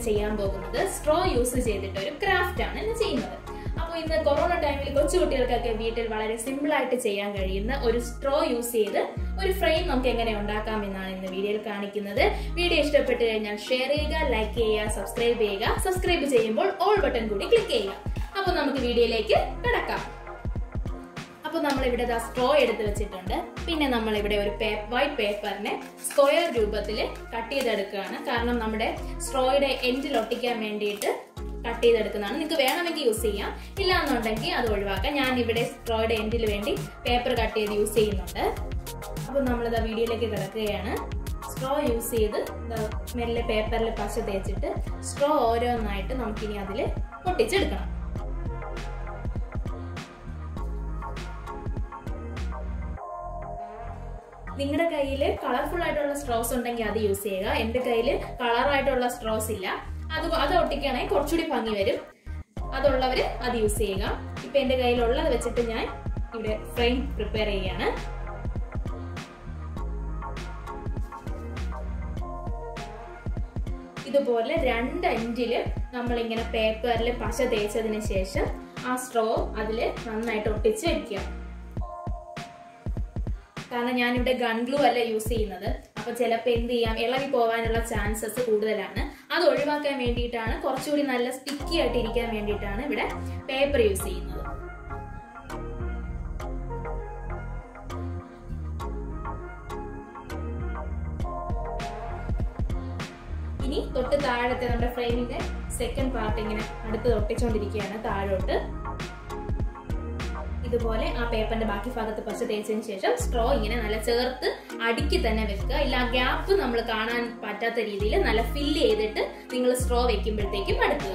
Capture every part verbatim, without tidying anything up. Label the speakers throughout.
Speaker 1: ചെയ്യാൻ പോകുന്നത് straw use ചെയ്തിട്ട് ഒരു ക്രാഫ്റ്റ് ആണ് ഇന്ന് ചെയ്യുന്നത്. അപ്പോൾ ഇന്ന് കൊറോണ ടൈമിൽ കൊച്ചുകുട്ടികൾക്കൊക്കെ വീട്ടിൽ വളരെ സിമ്പിൾ ആയിട്ട് ചെയ്യാൻ കഴിയുന്ന ഒരു സ്ട്രോ യൂസ് ചെയ്ത് ഒരു ഫ്രെയിം നമുക്ക് എങ്ങനെ ഉണ്ടാക്കാം എന്നാണ് ഇന്ന് വീഡിയോയിൽ കാണിക്കുന്നത്. വീഡിയോ ഇഷ്ടപ്പെട്ടു കഴിഞ്ഞാൽ ഷെയർ ചെയ്യുക, ലൈക്ക് ചെയ്യുക, സബ്സ്ക്രൈബ് ചെയ്യുക. സബ്സ്ക്രൈബ് ചെയ്യുമ്പോൾ ഓൾ ബട്ടൺ കൂടി ക്ലിക്ക് ചെയ്യുക. അപ്പോൾ നമുക്ക് വീഡിയോയിലേക്ക് കടക്കാം. അപ്പോൾ നമ്മളിവിടെ സ്ട്രോ എടുത്ത് വെച്ചിട്ടുണ്ട്. പിന്നെ നമ്മളിവിടെ ഒരു വൈറ്റ് പേപ്പറിനെ സ്ക്വയർ രൂപത്തിൽ കട്ട് ചെയ്തെടുക്കുകയാണ്. കാരണം നമ്മുടെ സ്ട്രോയുടെ എൻഡിൽ ഒട്ടിക്കാൻ വേണ്ടിയിട്ട് കട്ട് ചെയ്തെടുക്കുന്നതാണ്. നിങ്ങൾക്ക് വേണമെങ്കിൽ യൂസ് ചെയ്യാം, ഇല്ല എന്നുണ്ടെങ്കിൽ അത് ഒഴിവാക്കാം. ഞാൻ ഇവിടെ സ്ട്രോയുടെ എൻഡിൽ വേണ്ടി പേപ്പർ കട്ട് ചെയ്ത് യൂസ് ചെയ്യുന്നുണ്ട്. അപ്പോൾ നമ്മളിത് വീഡിയോയിലേക്ക് കിടക്കുകയാണ്. സ്ട്രോ യൂസ് ചെയ്ത് മെല്ലെ പേപ്പറിൽ പശ തേച്ചിട്ട് സ്ട്രോ ഓരോന്നായിട്ട് നമുക്കിനി അതിൽ ഒട്ടിച്ചെടുക്കണം. നിങ്ങളുടെ കയ്യിൽ കളർഫുൾ ആയിട്ടുള്ള സ്ട്രോസ് ഉണ്ടെങ്കിൽ അത് യൂസ് ചെയ്യുക. എന്റെ കയ്യിൽ കളറായിട്ടുള്ള സ്ട്രോസ് ഇല്ല, അത് അത് ഒട്ടിക്കുകയാണെങ്കിൽ കുറച്ചുകൂടി ഭംഗി വരും. അതുള്ളവര് അത് യൂസ് ചെയ്യുക. ഇപ്പൊ എന്റെ കയ്യിലുള്ളത് വെച്ചിട്ട് ഞാൻ ഇവിടെ ഫ്രെയിം പ്രിപ്പയർ ചെയ്യുകയാണ്. ഇതുപോലെ രണ്ട് എൻഡില് നമ്മളിങ്ങനെ പേപ്പറിൽ പശ തേച്ചതിന് ശേഷം ആ സ്ട്രോ അതിൽ നന്നായിട്ട് ഒട്ടിച്ച് വെക്കുക. കാരണം ഞാനിവിടെ ഗൺ ഗ്ലൂ അല്ല യൂസ് ചെയ്യുന്നത്. അപ്പൊ ചിലപ്പോൾ എന്ത് ചെയ്യാം, ഇളകി പോകാനുള്ള ചാൻസസ് കൂടുതലാണ്. അത് ഒഴിവാക്കാൻ വേണ്ടിയിട്ടാണ്, കുറച്ചുകൂടി നല്ല സ്റ്റിക്കി ആയിട്ട് ഇരിക്കാൻ വേണ്ടിയിട്ടാണ് ഇവിടെ പേപ്പർ യൂസ് ചെയ്യുന്നത്. ഇനി തൊട്ട് താഴത്തെ നമ്മുടെ ഫ്രെയിമിന്റെ സെക്കൻഡ് പാർട്ട് ഇങ്ങനെ അടുത്ത് ഒട്ടിച്ചുകൊണ്ടിരിക്കുകയാണ് താഴോട്ട്. ഇതുപോലെ ആ പേപ്പറിന്റെ ബാക്കി ഭാഗത്ത് പശ തേച്ചതിന് ശേഷം സ്ട്രോ ഇങ്ങനെ നല്ല ചേർത്ത് അടുക്കി തന്നെ വെക്കുക. ഇല്ല, ഗ്യാപ്പ് നമ്മൾ കാണാൻ പറ്റാത്ത രീതിയിൽ നല്ല ഫില്ല് ചെയ്തിട്ട് നിങ്ങൾ സ്ട്രോ വെക്കുമ്പോഴത്തേക്കും അടുക്കുക.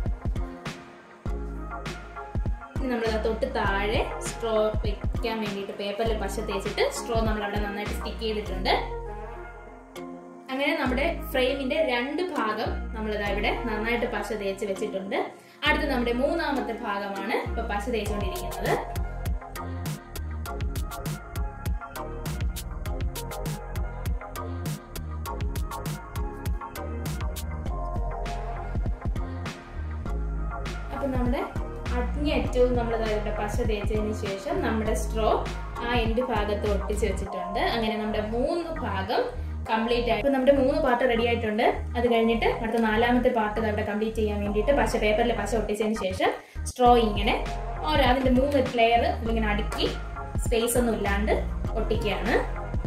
Speaker 1: ഇനി നമ്മൾ തൊട്ട് താഴെ സ്ട്രോ വെക്കാൻ വേണ്ടിയിട്ട് പേപ്പറിൽ പശ തേച്ചിട്ട് സ്ട്രോ നമ്മൾ അവിടെ നന്നായിട്ട് സ്റ്റിക്ക് ചെയ്തിട്ടുണ്ട്. അങ്ങനെ നമ്മുടെ ഫ്രെയിമിന്റെ രണ്ട് ഭാഗം നമ്മളിതാ ഇവിടെ നന്നായിട്ട് പശ തേച്ച് വെച്ചിട്ടുണ്ട്. അടുത്ത് നമ്മുടെ മൂന്നാമത്തെ ഭാഗമാണ് ഇപ്പൊ പശ തേച്ചുകൊണ്ടിരിക്കുന്നത്. അപ്പൊ നമ്മുടെ അങ്ങേറ്റവും നമ്മൾ ഇവിടെ പശ തേച്ചതിന് ശേഷം നമ്മുടെ സ്ട്രോ ആ എൻഡ് ഭാഗത്ത് ഒട്ടിച്ച് വെച്ചിട്ടുണ്ട്. അങ്ങനെ നമ്മുടെ മൂന്ന് ഭാഗം കംപ്ലീറ്റ് ആയി. ഇപ്പൊ നമ്മുടെ മൂന്ന് പാർട്ട് റെഡി ആയിട്ടുണ്ട്. അത് കഴിഞ്ഞിട്ട് അടുത്ത നാലാമത്തെ പാർട്ട് അവിടെ കംപ്ലീറ്റ് ചെയ്യാൻ വേണ്ടിയിട്ട് പശ പേപ്പറിൽ പശ ഒട്ടിച്ചതിന് ശേഷം സ്ട്രോ ഇങ്ങനെ ഓരോ അതിന്റെ മൂന്ന് ലെയർ ഇങ്ങനെ അടുക്കി സ്പേസ് ഒന്നും ഇല്ലാണ്ട് ഒട്ടിക്കുകയാണ്.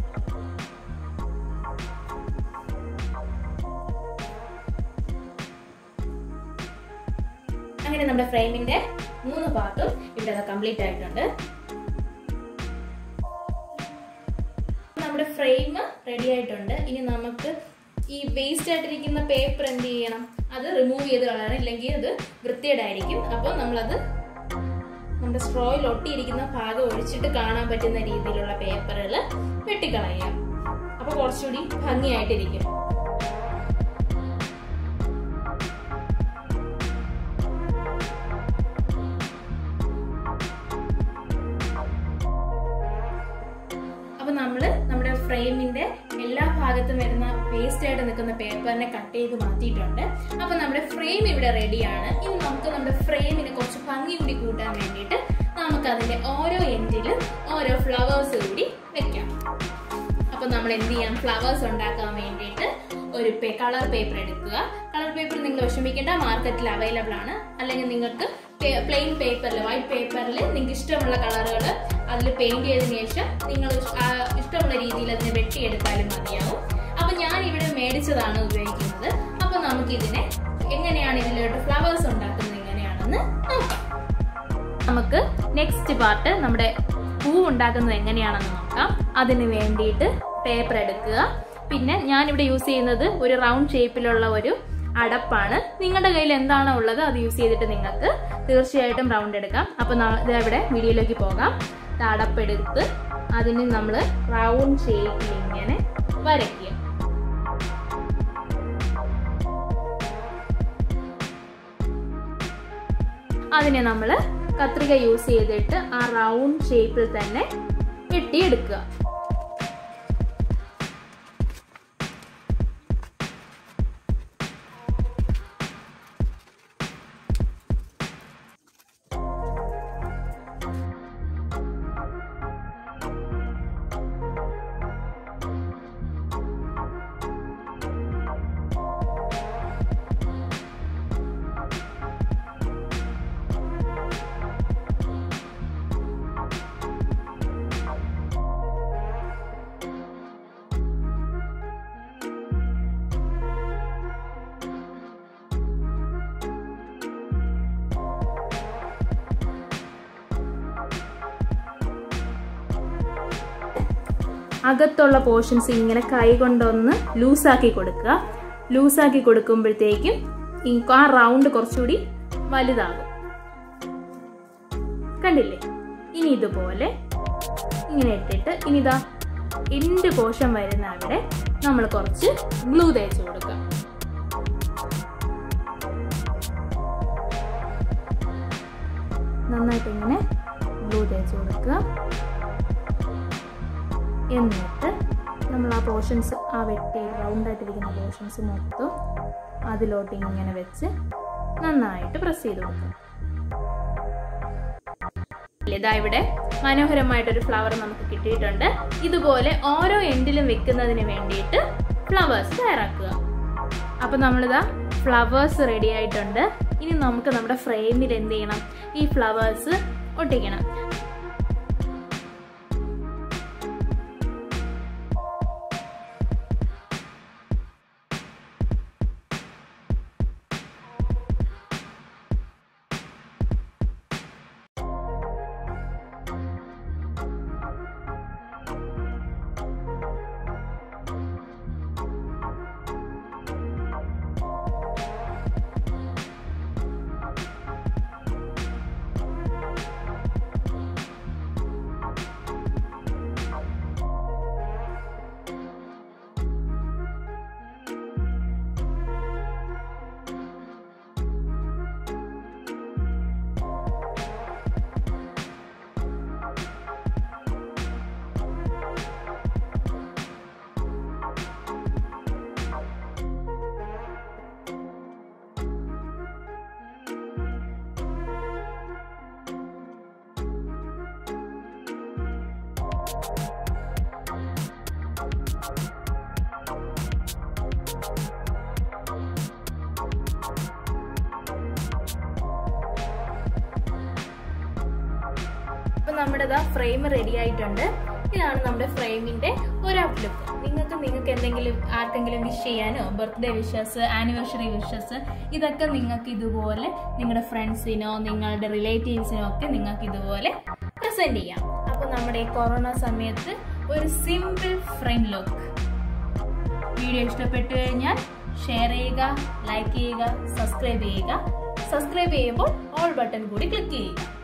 Speaker 1: അങ്ങനെ നമ്മുടെ ഫ്രെയിമിന്റെ മൂന്ന് പാർട്ടും ഇവിടെ കംപ്ലീറ്റ് ആയിട്ടുണ്ട്. നമ്മുടെ ഫ്രെയിം റെഡി ആയിട്ടുണ്ട്. ഇനി നമുക്ക് ഈ വേസ്റ്റ് ആയിട്ടിരിക്കുന്ന പേപ്പർ എന്ത് ചെയ്യണം, അത് റിമൂവ് ചെയ്ത് കളയണം, ഇല്ലെങ്കിൽ അത് വൃത്തികേടായിരിക്കും. അപ്പോൾ നമ്മളത് നമ്മുടെ സ്ട്രോയിൽ ഒട്ടിയിരിക്കുന്ന ഭാഗം ഒഴിച്ചിട്ട് കാണാൻ പറ്റുന്ന രീതിയിലുള്ള പേപ്പറുകൾ വെട്ടിക്കളയാം. അപ്പൊ കുറച്ചുകൂടി ഭംഗിയായിട്ടിരിക്കും. അപ്പൊ നമ്മള് നമ്മുടെ ഫ്രെയിമിന്റെ എല്ലാ ഭാഗത്തും വരുന്ന വേസ്റ്റ് ആയിട്ട് നിൽക്കുന്ന പേപ്പറിനെ കട്ട് ചെയ്ത് മാറ്റിയിട്ടുണ്ട്. അപ്പൊ നമ്മുടെ ഫ്രെയിം ഇവിടെ റെഡിയാണ്. ഇനി നമുക്ക് നമ്മുടെ ഫ്രെയിമിന് കുറച്ച് ഭംഗി കൂടി കൂട്ടാൻ വേണ്ടിയിട്ട് നമുക്ക് അതിന്റെ ഓരോ എൻഡിലും ഓരോ ഫ്ലവേഴ്സ് കൂടി വെക്കാം. അപ്പൊ നമ്മൾ എന്ത് ചെയ്യാം, ഫ്ലവേഴ്സ് ഉണ്ടാക്കാൻ വേണ്ടിയിട്ട് ഒരു കളർ പേപ്പർ എടുക്കുക. കളർ പേപ്പർ നിങ്ങൾ വിഷമിക്കേണ്ട, മാർക്കറ്റിൽ അവൈലബിൾ ആണ്. അല്ലെങ്കിൽ നിങ്ങൾക്ക് പ്ലെയിൻ പേപ്പറിൽ വൈറ്റ് പേപ്പറിൽ നിങ്ങൾക്ക് ഇഷ്ടമുള്ള കളറുകൾ അതിൽ പെയിന്റ് ചെയ്തതിനു ശേഷം നിങ്ങൾ ഇഷ്ടമുള്ള രീതിയിൽ അതിനെ വെട്ടിയെടുത്താലും മതിയാവും. അപ്പൊ ഞാൻ ഇവിടെ മേടിച്ചതാണ് ഉപയോഗിക്കുന്നത്. അപ്പൊ നമുക്ക് ഇതിനെ എങ്ങനെയാണ് ഇതിലോട്ട് ഫ്ലവേഴ്സ് ഉണ്ടാക്കുന്നത് എങ്ങനെയാണെന്ന് നോക്കാം. നമുക്ക് നെക്സ്റ്റ് പാർട്ട് നമ്മുടെ പൂ ഉണ്ടാക്കുന്നത് എങ്ങനെയാണെന്ന് നോക്കാം. അതിന് വേണ്ടിയിട്ട് പേപ്പർ എടുക്കുക. പിന്നെ ഞാനിവിടെ യൂസ് ചെയ്യുന്നത് ഒരു റൗണ്ട് ഷേപ്പിലുള്ള ഒരു അടപ്പാണ്. നിങ്ങളുടെ കയ്യിൽ എന്താണോ ഉള്ളത് അത് യൂസ് ചെയ്തിട്ട് നിങ്ങൾക്ക് തീർച്ചയായിട്ടും റൗണ്ട് എടുക്കാം. അപ്പൊ ഇവിടെ വീഡിയോയിലേക്ക് പോകാം. അടപ്പെടുത്ത് അതിന് നമ്മൾ റൗണ്ട് ഷേപ്പിൽ ഇങ്ങനെ വരയ്ക്കുക. അതിനെ നമ്മൾ കത്രിക യൂസ് ചെയ്തിട്ട് ആ റൗണ്ട് ഷേപ്പിൽ തന്നെ വെട്ടിയെടുക്കുക. അകത്തുള്ള പോർഷൻസ് ഇങ്ങനെ കൈ കൊണ്ടൊന്ന് ലൂസാക്കി കൊടുക്കുക. ലൂസാക്കി കൊടുക്കുമ്പോഴത്തേക്കും ആ റൗണ്ട് കുറച്ചുകൂടി വലുതാകും. കണ്ടില്ലേ? ഇനി ഇതുപോലെ ഇങ്ങനെ ഇട്ടിട്ട് ഇനി ഇതാ എൻഡ് പോർഷൻ വരുന്ന അവിടെ നമ്മൾ കുറച്ച് ഗ്ലൂ തേച്ച് കൊടുക്കാം. നന്നായിട്ട് ഇങ്ങനെ ഗ്ലൂ തേച്ച് കൊടുക്കുക. എന്നിട്ട് നമ്മൾ ആ പോർഷൻസ് ആ വെട്ടി റൗണ്ടായിട്ടിരിക്കുന്ന പോർഷൻസ് മൊത്തം അതിലോട്ട് ഇങ്ങനെ വെച്ച് നന്നായിട്ട് പ്രസ് ചെയ്ത് കൊടുക്കുക. ഇതാ ഇവിടെ മനോഹരമായിട്ടൊരു ഫ്ലവർ നമുക്ക് കിട്ടിയിട്ടുണ്ട്. ഇതുപോലെ ഓരോ എൻഡിലും വെക്കുന്നതിന് വേണ്ടിയിട്ട് ഫ്ലവേഴ്സ് തയ്യാറാക്കുക. അപ്പം നമ്മളിതാ ഫ്ലവേഴ്സ് റെഡി ആയിട്ടുണ്ട്. ഇനി നമുക്ക് നമ്മുടെ ഫ്രെയിമിൽ എന്ത് ചെയ്യണം? ഈ ഫ്ലവേഴ്സ് ഒട്ടിക്കണം. നമ്മുടെ ഫ്രെയിം റെഡി ആയിട്ടുണ്ട്. ഇതാണ് നമ്മുടെ ഫ്രെയിമിന്റെ ഒരു ഔട്ട്ലുക്ക്. നിങ്ങൾക്ക് നിങ്ങൾക്ക് എന്തെങ്കിലും ആർക്കെങ്കിലും വിഷ് ചെയ്യാനോ ബർത്ത്ഡേ വിഷസ്, ആനിവേഴ്സറി വിഷസ്, ഇതൊക്കെ നിങ്ങൾക്ക് ഇതുപോലെ നിങ്ങളുടെ ഫ്രണ്ട്സിനോ നിങ്ങളുടെ റിലേറ്റീവ്സിനോ ഒക്കെ നിങ്ങൾക്ക് ഇതുപോലെ പ്രസന്റ് ചെയ്യാം. അപ്പോൾ നമ്മുടെ ഈ കൊറോണ സമയത്ത് ഒരു സിമ്പിൾ ഫ്രെയിം ലുക്ക്. വീഡിയോ ഇഷ്ടപ്പെട്ടു കഴിഞ്ഞാൽ ഷെയർ ചെയ്യുക, ലൈക്ക് ചെയ്യുക, സബ്സ്ക്രൈബ് ചെയ്യുക. സബ്സ്ക്രൈബ് ചെയ്യുമ്പോൾ ഓൾ ബട്ടൺ കൂടി ക്ലിക്ക് ചെയ്യുക.